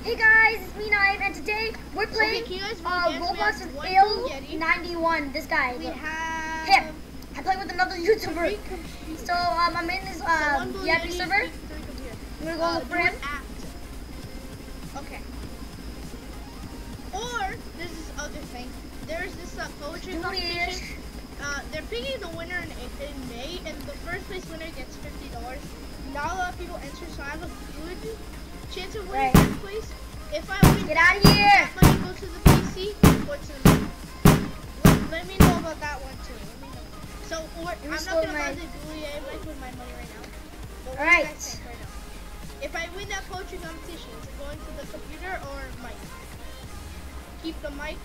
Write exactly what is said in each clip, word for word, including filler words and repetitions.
Hey guys, it's me Knife, and today we're playing okay, uh, Roblox with Ill ninety-one. This guy. We have him. I play with another YouTuber. So um, I'm in this um, V I P server. I'm gonna go uh, look for him. Okay. Or there's this other thing. There's this uh, poetry competition. Uh, they're picking the winner in, in May, and the first place winner gets fifty dollars. Not a lot of people enter, so I have a good chance of winning first place. If I win, get out of here! That money goes to the P C or to the money. Let, let me know about that one too. Let me know. So, or, I'm not gonna buy the Julia mic with my money right now. But what do you guys think right now? If I win that poetry competition, is it going to the computer or mic? Keep the mic.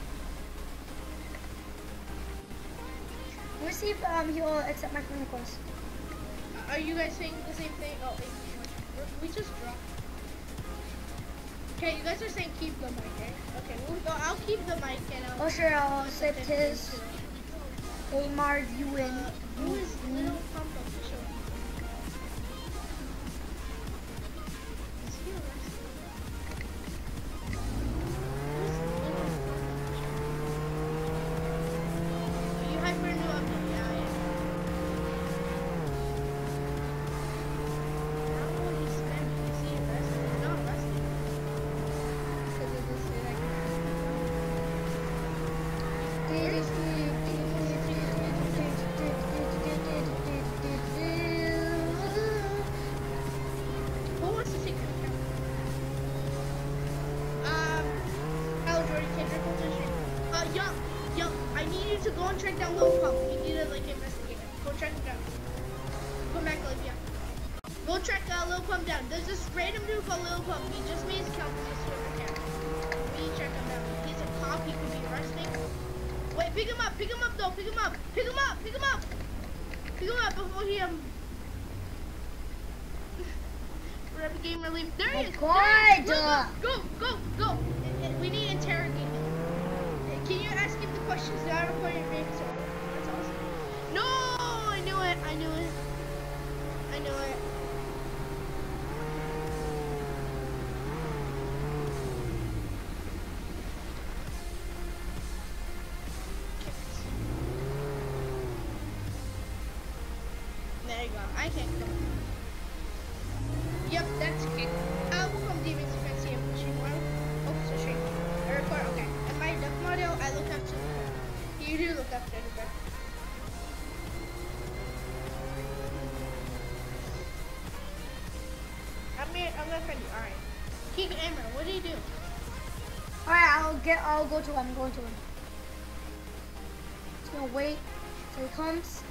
We'll see if um, he'll accept my friend request. Uh, are you guys saying the same thing? Oh, we just dropped. Okay, you guys are saying keep the mic, right? Okay, we'll go. I'll keep the mic and I'll. Oh sure, I'll accept his. Amar, you win. Uh, who is Little Pump Official? Is he arrested? Are you hyper new update? Yeah, I am. I don't know what he's spamming. Is he arrested? He's not arrested. Because it just said I can Where is he? Who wants to take your account? Um, hello Jordan, Kendrick, what's your stream? Uh, Young, Young, I need you to go and track down Lil Pump. You need to, like, investigate him. Go track him down. Come back, Olivia. Go track uh, Lil Pump down. There's this random dude called Lil Pump. He just made his account with his Twitter account. We need to track him down. He's a cop. He could be arresting. Wait, pick him up. Pick him up, though. Pick him up. Pick him up. Pick him up. Pick him up before he, um... Rapid game relief. There he is. God. Go, go, go, go. We need to interrogate him. Can you ask him the questions that I record your name? So that's awesome. No, I knew it. I knew it. I knew it. There you go. I can't go. Yep, that's kick. Uh, welcome demons if I see him pushing one. Oh, so stream. I record, okay. Am I duck model? I look after the car. You do look after the car. I'm here, I'm gonna friend you. Alright. Keep Amber, what do you do? Alright, I'll get I'll go to him, I'm going to him. Just gonna wait till he comes.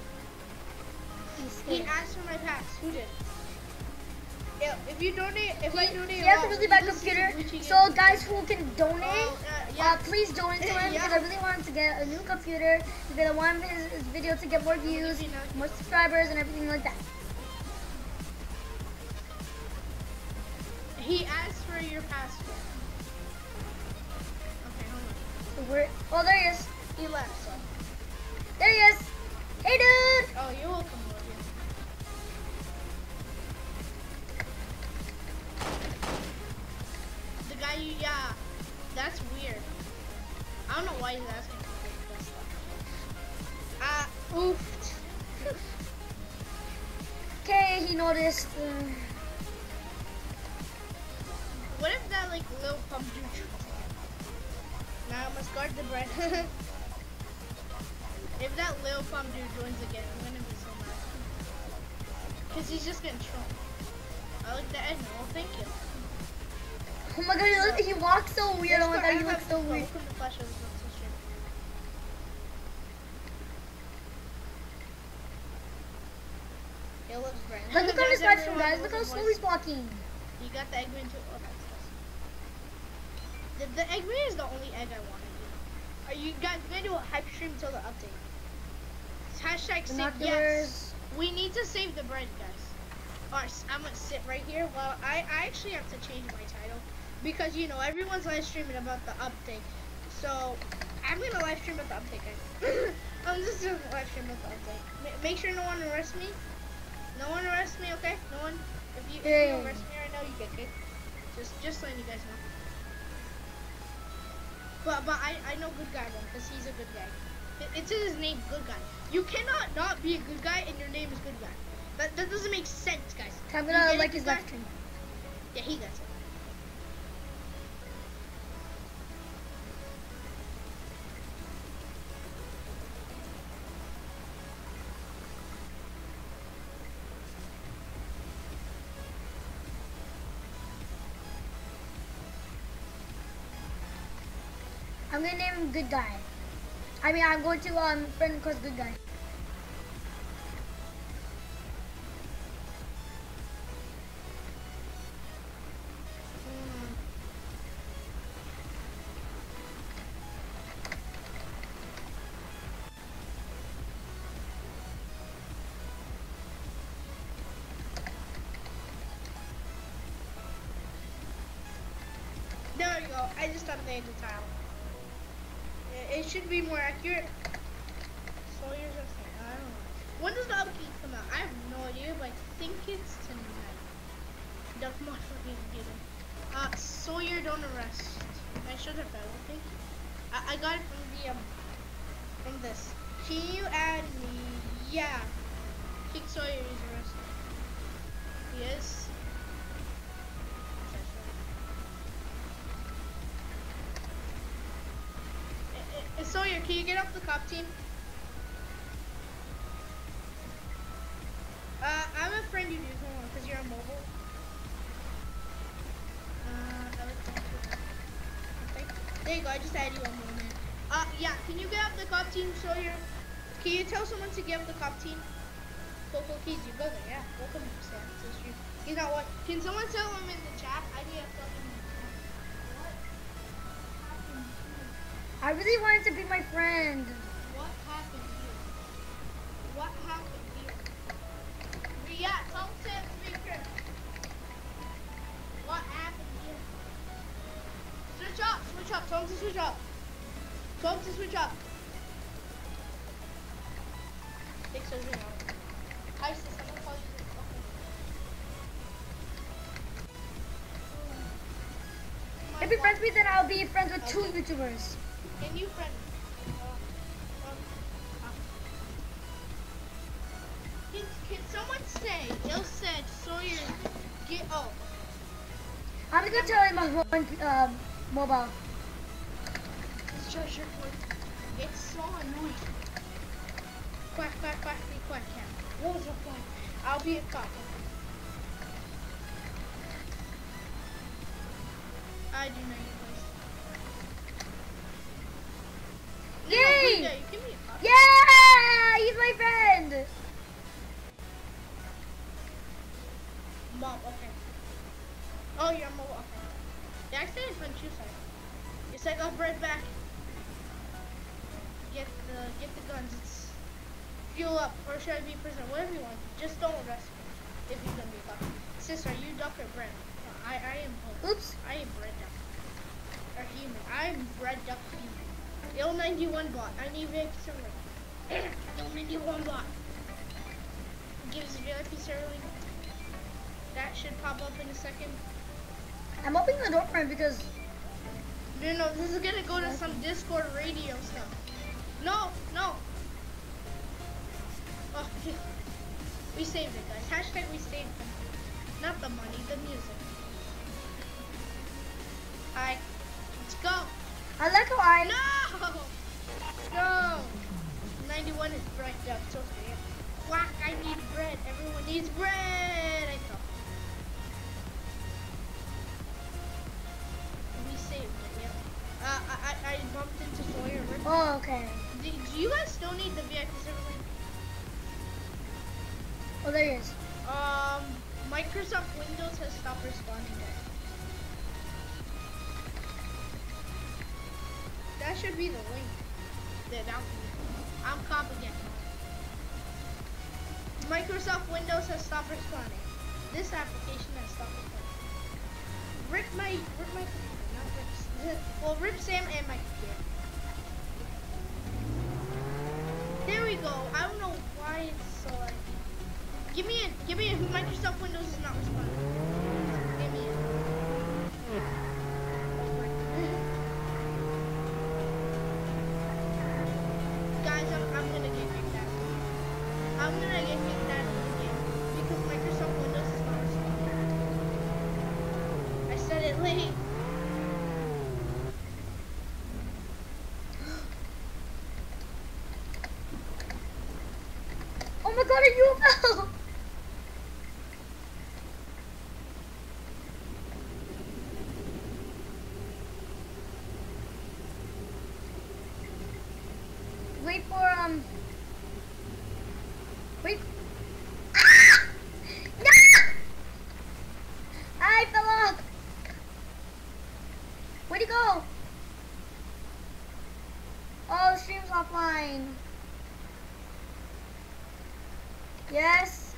He asked for my pass. Who did? Yeah, if you donate, if he, I donate, he has a really bad computer. So guys who can donate, oh, uh, yeah. uh, please donate to him yeah. because I really want him to get a new computer because I want his, his video to get more views, more subscribers, and everything like that. He asked for your password. Okay, hold on. So we're, oh, there he is. He left. So. There he is. Hey, dude. Oh, you're welcome. Yeah, that's weird. I don't know why he's asking for this stuff. Ah, uh, oof. Okay, he noticed. Uh... What if that like Lil Pump dude? Now I must guard the bread. If that Lil Pump dude joins again, I'm gonna be so mad. Cause he's just getting trolled. I like the end. Well, thank you. Oh my god, he, look, he walks so weird. Oh my god, he looks so weird. It looks great. Look, look on his live stream, guys. Look how slow he's walking. You got the Eggman too. Oh, that's awesome. The, the Eggman is the only egg I want to do. Are you guys going to do a hype stream until the update? Hashtag save. Yes. We need to save the bread, guys. Alright, I'm going to sit right here. Well, I, I actually have to change my title. Because, you know, everyone's live streaming about the update. So, I'm going to live stream about the update, guys. I'm just going to live stream about the update. Ma make sure no one arrests me. No one arrests me, okay? No one. If you, if you arrest me right now, you get kicked. Just just letting you guys know. But but I I know good guy one because he's a good guy. It, it's in his name, good guy. You cannot not be a good guy and your name is good guy. That that doesn't make sense, guys. I'm gonna like his live stream. Yeah, he gets it. I'm gonna name him Good Guy. I mean, I'm going to um friend request Good Guy. There we go. I just updated the tile. It should be more accurate. Sawyer's a thing. I don't know. When does the update come out? I have no idea, but I think it's tonight. That's my fucking given. Uh, Sawyer don't arrest. I should have that, okay? I, I got it from the, um, from this. Can you add me? Yeah. Kick Sawyer is arrested. He is. Sawyer, can you get off the cop team? Uh, I'm a friend you do, hold on, because you're on mobile. Uh, I was okay. There you go, I just added you on mobile. Uh, yeah, can you get off the cop team, Sawyer? Can you tell someone to get off the cop team? Coco Keys, you go there, yeah. Welcome to Sam, to the stream. You know what? Can someone tell him in the chat? I need a fucking... I really wanted to be my friend. What happened here? What happened here? Yeah, tell him to speaker. What happened here? Switch up, switch up, tell him to switch up. Tell him to switch up. Take surgery now. Hi, sis, I'm gonna call you. Okay. If you're friends with me, then I'll be friends with two YouTubers. Can you friend me? Uh, um, uh. Can, can someone say, Il said, Sawyer, get up. I'm gonna tell him my one um, mobile. It's just your point. It's so annoying. Quack, quack, quack, be quack, cat. What was the point? I'll be a cop. I do know you guys. Yay! No, you give me a cop. Yeah! He's my friend! Mom, okay. Oh, you're mobile, okay. The accident punch you said. You said, I'll right back. Get the, get the guns. It's fuel up, or should I be prisoner? Whatever you want. Just don't arrest me if you're gonna be a cop. Sister, are you duck or bread? I, I am both. Oops. I am bread duck. Or human. I am bread duck human. L ninety-one bot. I need V I P server. L ninety-one bot. Gives V I P server link. That should pop up in a second. I'm opening the door for him because... No, no, this is gonna go to some Discord radio stuff. No, no. Oh, we saved it, guys. Hashtag we saved it. Not the money, the music. Alright, let's go. I like how I... No! No! ninety-one is bread up, so fair. Quack, I need bread. Everyone needs bread. I thought. We saved it, yeah. Uh, I, I, I bumped into Sawyer. Oh, okay. Do, do you guys still need the V I P server link? Oh, there he is. Um, Microsoft Windows has stopped responding there. That should be the link. There, that one. I'm copying it. Microsoft Windows has stopped responding. This application has stopped responding. Rip my, rip my computer, not rip. Well, rip Sam and my computer. There we go. I don't know why it's so like. Give me a, give me a. Microsoft Windows is not responding. Give me it. late. Oh my god, a U F O! Wait for, um... Wait. Ah! No! I fell off! Where'd he go? Oh, stream's offline. Yes.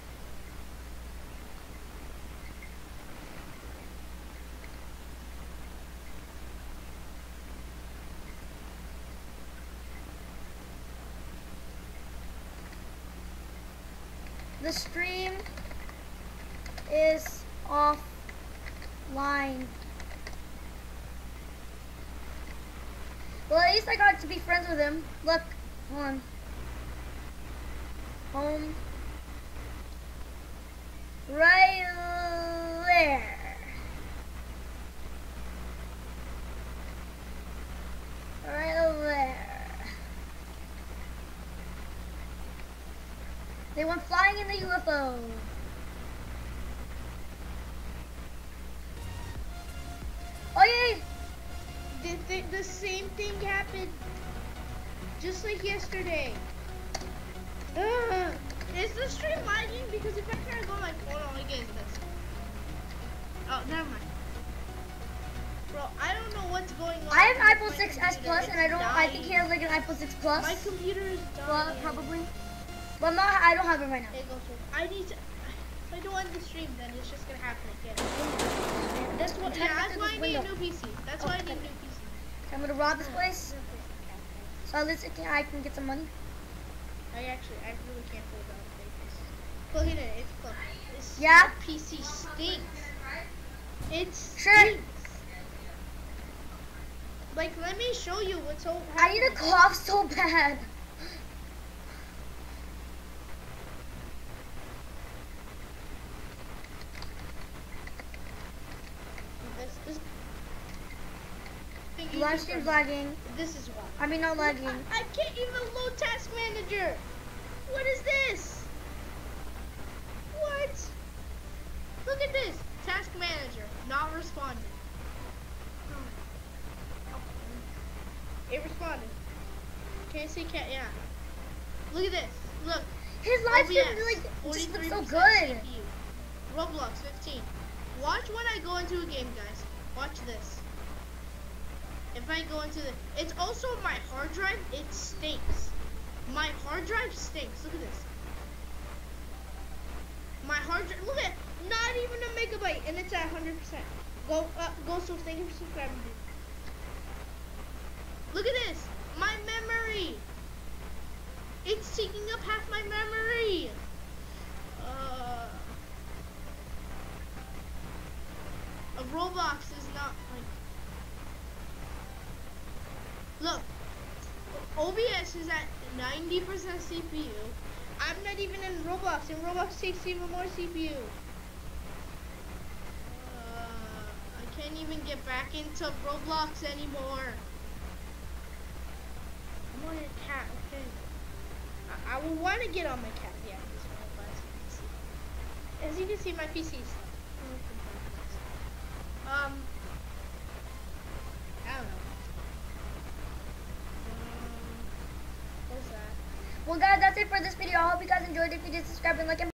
The stream is offline. Well, at least I got to be friends with him. Look, hold on. Home. Right there. Right there. They went flying in the U F O. Oh yay! The, the, the same thing happened just like yesterday. Ugh. Is the stream lagging? Because if I try to go on my phone, all I get is this. Oh, never mind. Bro, I don't know what's going on. I have an iPhone My six S computer Plus, is and I don't. I think dying. he has like an iPhone six Plus. My computer is dying. Well, probably. But I'm not. I don't have it right now. There you go, sir. I need to. If I don't end the stream, then it's just gonna happen again. That's what. Yeah, that's why I need a new P C. That's why I need a new P C. I'm gonna rob this place, so at least I can, I can get some money. I actually, I really can't hold on to this. Look at it, it's close. This Yeah? P C stinks. It's Sure. stinks. Like, let me show you what's so I need a cough so bad. This, this, thing Live you stream's just- lagging. This is why. I mean, not lagging. I, I can't even load Task Manager. What is this? What? Look at this. Task Manager, not responding. It responded. Can't see cat, yeah. Look at this. Look. His live stream O B S, like just looks so forty-three percent good. C P U. Roblox fifteen. Watch when I go into a game, guys. Watch this. If I go into the, it's also my hard drive. It stinks. My hard drive stinks. Look at this. My hard drive. Look at, not even a megabyte, and it's at one hundred percent. Go, uh, go. So thank you for subscribing, dude. Look at this. My memory. It's taking up half my memory. Uh, a Roblox is not like. Look, O B S is at ninety percent C P U. I'm not even in Roblox, and Roblox takes even more C P U. Uh, I can't even get back into Roblox anymore. I'm on a cat, okay. I, I will want to get on my cat, yeah. This one, but as you can see, my P C's. Um, I don't know. Um, what's that? Well, guys, that's it for this video. I hope you guys enjoyed. If you did, subscribe and like and